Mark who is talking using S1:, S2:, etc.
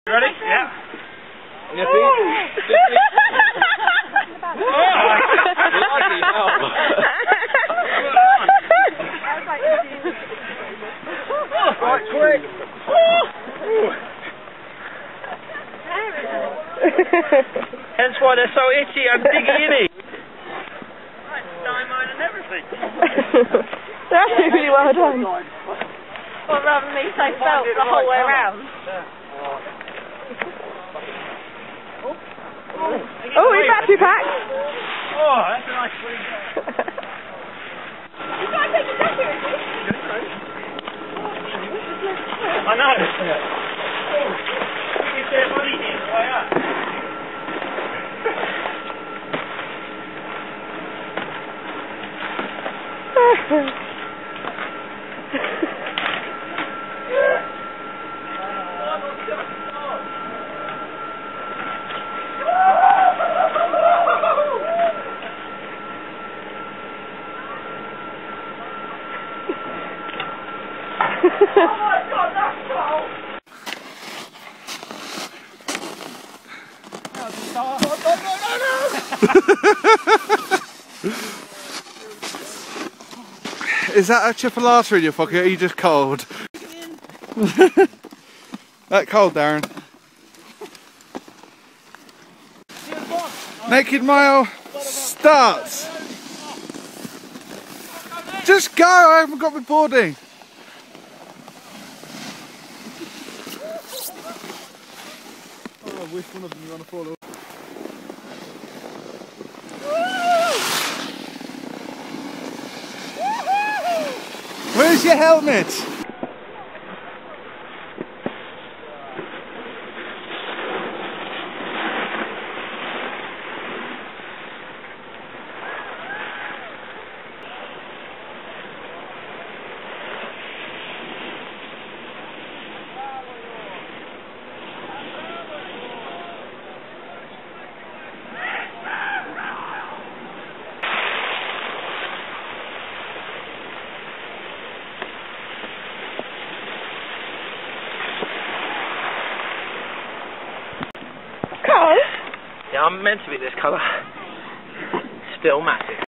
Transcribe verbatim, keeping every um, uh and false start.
S1: You ready? Yeah.
S2: Yes, please. Bloody hell. Right, quick.
S1: Hence why they're so itchy and diggy in it. Right, diamond and everything.
S3: They're actually really well done.
S4: Well, rather than me say felt the whole way around.
S3: Oh, he's battery packed.
S1: Oh, that's a nice swing.
S4: You can't take your jacket with you.
S1: I know. Is there money here? Why up? Oh my God, that's cold! No, no, no, no, no!
S2: Is that a chipolata in your pocket, or are you just cold? That cold, Darren. Naked Mile starts. Just go, I haven't got my boarding. Oh, I wish one of them was going to fall over. Where's your helmet?
S3: Carl?
S1: Yeah, I'm meant to be this colour. Still massive.